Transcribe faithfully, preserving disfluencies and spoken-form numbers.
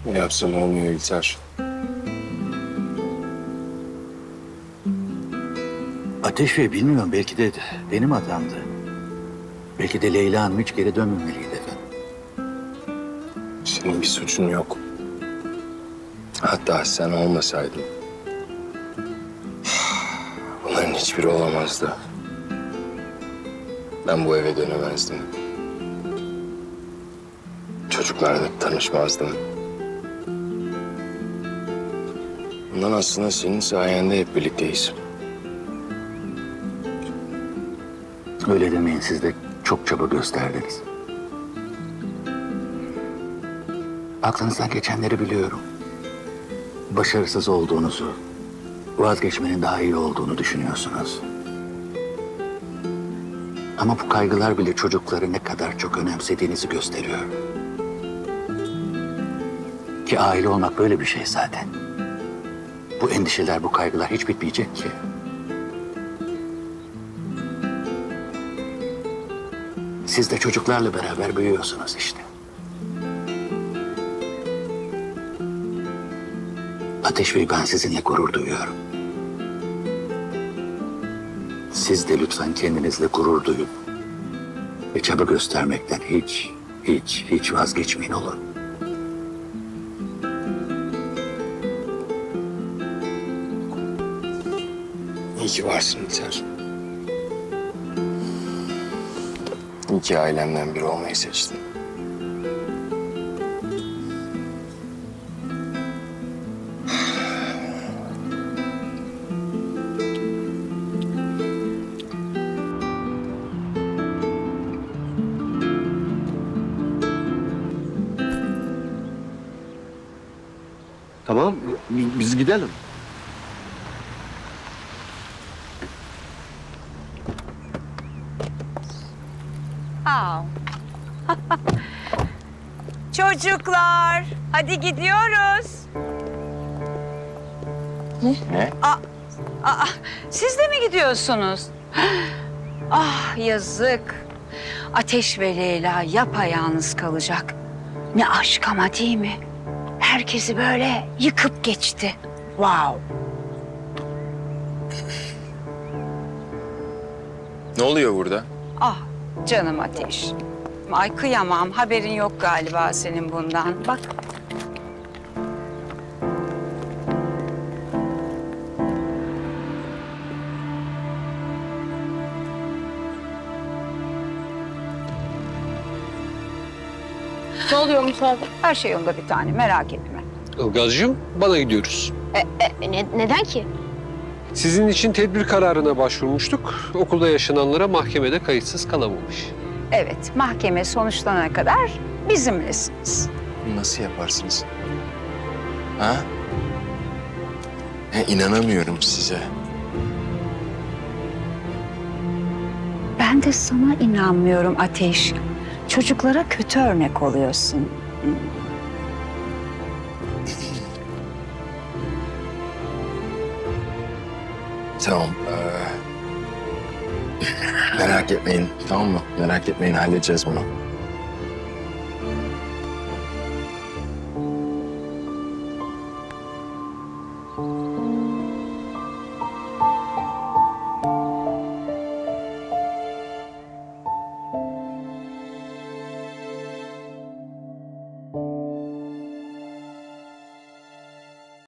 Yapsam olmuyor İlter. Ateş Bey bilmiyorum, belki de benim hatamdı. Belki de Leyla Hanım hiç geri dönmemeliydi efendim. Senin bir suçun yok. Hatta sen olmasaydın bunların hiçbiri olamazdı. Ben bu eve dönemezdim. Çocuklarla tanışmazdım. Bundan aslında senin sayende hep birlikteyiz. Öyle demeyin, siz de çok çaba gösterdiniz. Aklınızdan geçenleri biliyorum. Başarısız olduğunuzu, vazgeçmenin daha iyi olduğunu düşünüyorsunuz. Ama bu kaygılar bile çocukları ne kadar çok önemsediğinizi gösteriyor. Ki aile olmak böyle bir şey zaten. Bu endişeler, bu kaygılar hiç bitmeyecek ki. Siz de çocuklarla beraber büyüyorsunuz işte. Ateş Bey, ben sizinle gurur duyuyorum. Siz de lütfen kendinizle gurur duyun. Ve çaba göstermekten hiç, hiç, hiç vazgeçmeyin olur. İyi ki varsın İlter. İyi ki ailemden biri olmayı seçtin. Tamam, biz gidelim. Aa. Çocuklar, hadi gidiyoruz. Ne? Aa, aa, siz de mi gidiyorsunuz? Ah yazık. Ateş ve Leyla yapayalnız kalacak. Ne aşk ama değil mi? Herkesi böyle yıkıp geçti. Wow. Ne oluyor burada? Ah canım Ateş. Ay kıyamam. Haberin yok galiba senin bundan. Bak. Ne oluyor Musa? Her şey yolunda bir tane. Merak etme. Ilgaz'cığım, bana gidiyoruz. E, e, ne, neden ki? Sizin için tedbir kararına başvurmuştuk. Okulda yaşananlara mahkemede kayıtsız kalamamış. Evet, mahkeme sonuçlanana kadar bizimlesiniz. Nasıl yaparsınız? Ha? Ya, inanamıyorum size. Ben de sana inanmıyorum Ateş. Çocuklara kötü örnek oluyorsun. Tamam. Ee, merak etmeyin, tamam mı? Merak etmeyin, halledeceğiz bunu.